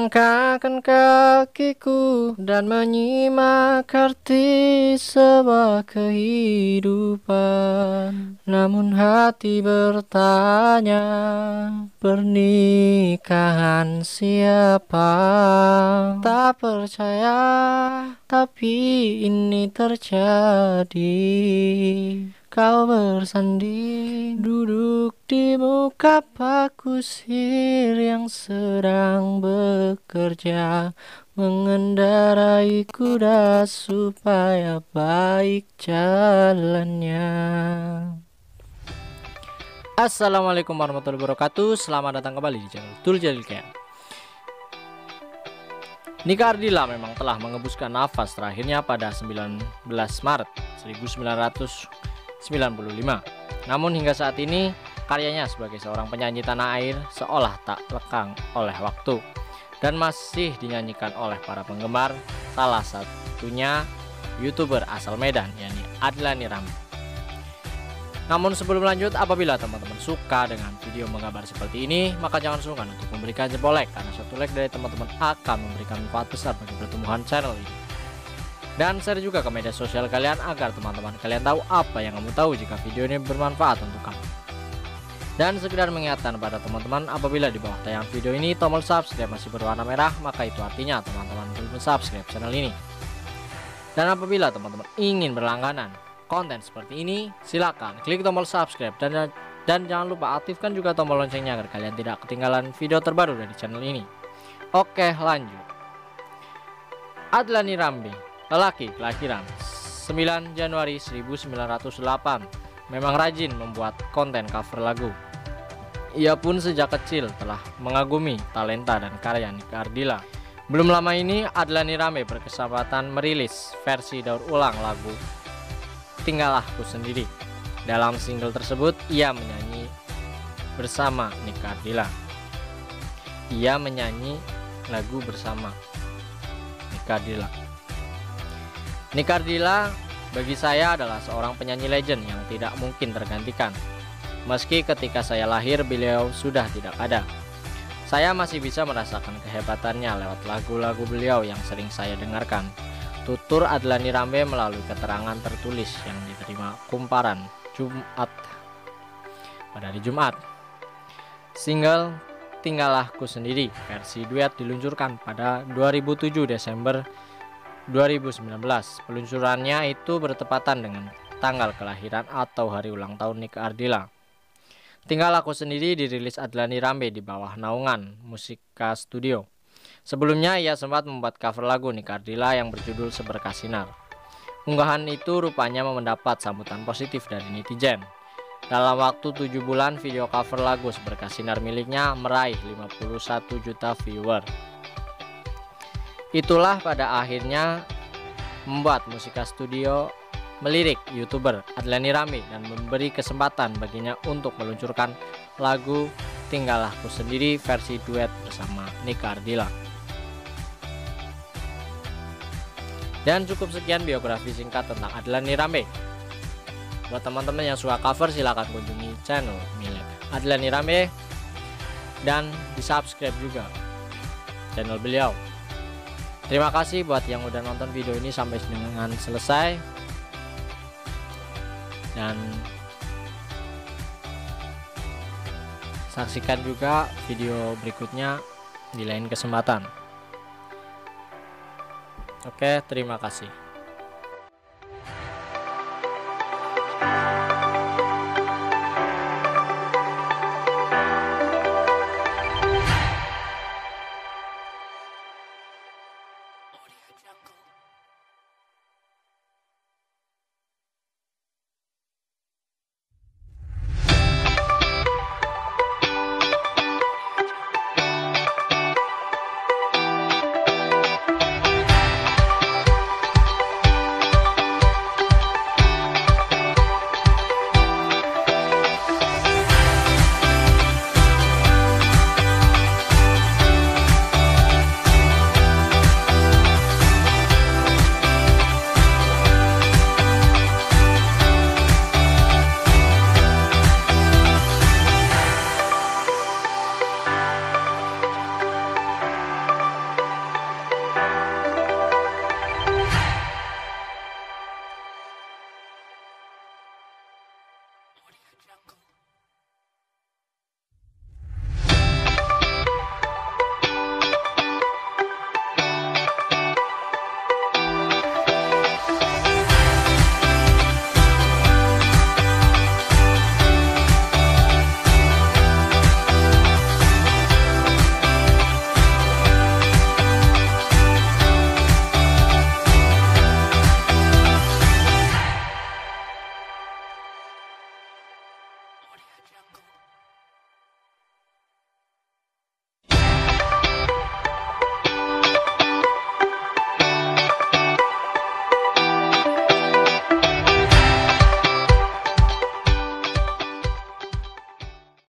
Melangkahkan kakiku dan menyimak arti sebuah kehidupan. Namun hati bertanya, pernikahan siapa? Tak percaya, tapi ini terjadi. Kau bersanding duduk di muka Pak Kusir yang sedang bekerja mengendarai kuda supaya baik jalannya. Assalamualaikum warahmatullahi wabarakatuh. Selamat datang kembali di channel Tul Jalilkan. Nika Ardila memang telah mengembuskan nafas terakhirnya pada 19 Maret 1995. Namun hingga saat ini karyanya sebagai seorang penyanyi tanah air seolah tak lekang oleh waktu dan masih dinyanyikan oleh para penggemar, salah satunya YouTuber asal Medan yakni Adlani Rambe. Namun sebelum lanjut, apabila teman-teman suka dengan video menggambar seperti ini, maka jangan sungkan untuk memberikan jempol like, karena suatu like dari teman-teman akan memberikan manfaat besar bagi pertumbuhan channel ini. Dan share juga ke media sosial kalian agar teman-teman kalian tahu apa yang kamu tahu jika video ini bermanfaat untuk kamu. Dan sekedar mengingatkan pada teman-teman, apabila di bawah tayang video ini tombol subscribe masih berwarna merah, maka itu artinya teman-teman belum subscribe channel ini. Dan apabila teman-teman ingin berlangganan konten seperti ini, silakan klik tombol subscribe dan jangan lupa aktifkan juga tombol loncengnya agar kalian tidak ketinggalan video terbaru dari channel ini. Oke, lanjut. Adlani Rambe, lelaki kelahiran 9 Januari 1908, memang rajin membuat konten cover lagu. Ia pun sejak kecil telah mengagumi talenta dan karya Nika Ardila. Belum lama ini Adlani Rambe berkesempatan merilis versi daur ulang lagu Tinggallah Ku Sendiri. Dalam single tersebut ia menyanyi bersama Nika Ardila. Ia menyanyi lagu bersama Nika Ardila. Nika Ardila bagi saya adalah seorang penyanyi legend yang tidak mungkin tergantikan. Meski ketika saya lahir beliau sudah tidak ada, saya masih bisa merasakan kehebatannya lewat lagu-lagu beliau yang sering saya dengarkan. Tutur Adlani Rambe melalui keterangan tertulis yang diterima Kumparan Jumat pada hari Jumat. Single Tinggallah Ku Sendiri versi duet diluncurkan pada 2007 Desember 2019. Peluncurannya itu bertepatan dengan tanggal kelahiran atau hari ulang tahun Nika Ardila. Tinggallah Ku Sendiri dirilis Adlani Rambe di bawah naungan Musika Studio. Sebelumnya ia sempat membuat cover lagu Nika Ardila yang berjudul Seberkas Sinar. Unggahan itu rupanya mendapat sambutan positif dari netizen. Dalam waktu 7 bulan, video cover lagu Seberkas Sinar miliknya meraih 51 juta viewer. Itulah pada akhirnya membuat Musika Studio melirik YouTuber Adlani Rambe dan memberi kesempatan baginya untuk meluncurkan lagu Tinggallah Ku Sendiri versi duet bersama Nika Ardila. Dan cukup sekian biografi singkat tentang Adlani Rambe. Buat teman-teman yang suka cover, silahkan kunjungi channel milik Adlani Rambe dan di subscribe juga channel beliau. Terima kasih buat yang udah nonton video ini sampai dengan selesai, dan saksikan juga video berikutnya di lain kesempatan. Oke, terima kasih. Jungle.